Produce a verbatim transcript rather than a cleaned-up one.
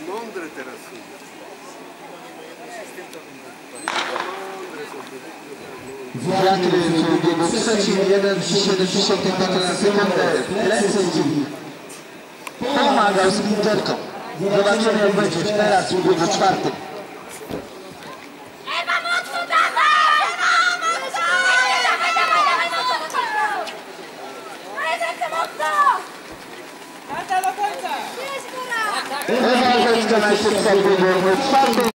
Mądre teraz są. Wiatry w biegu trzecim, jeden przecinek siedem metra na sekundę. Lecę pomagał sprinterką. Zobaczymy, jak będzie teraz w biegu czwartym. Ewa, mocno dawaj! Ewa, mocno! Dawaj, dawaj, dawaj, mocno! Dawaj, ręce mocno! Marta do końca! Jest góra! Ewa Rzeczka najszybsza w biegu czwartym.